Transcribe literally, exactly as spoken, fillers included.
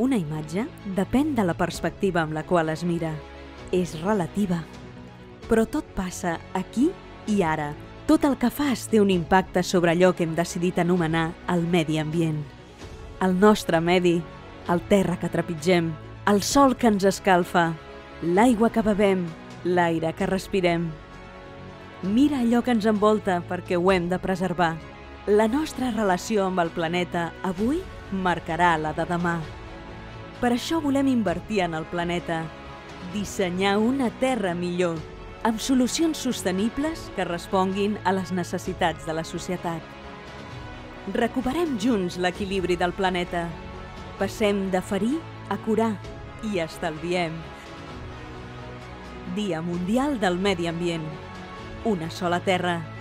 Una imatge depèn de la perspectiva amb la qual es mira. És relativa. Però tot passa aquí i ara. Tot el que fas té un impacte sobre allò que hem decidit anomenar el medi ambient. El nostre medi, el terra que trepitgem, el sol que ens escalfa, l'aigua que bevem, l'aire que respirem. Mira allò que ens envolta perquè ho hem de preservar. La nostra relació amb el planeta avui marcarà la de demà. Per això volem invertir en el planeta, dissenyar una terra millor, amb solucions sostenibles que responguin a les necessitats de la societat. Recuperem junts l'equilibri del planeta. Passem de ferir a curar i estalviem. Dia Mundial del Medi Ambient. Una sola terra.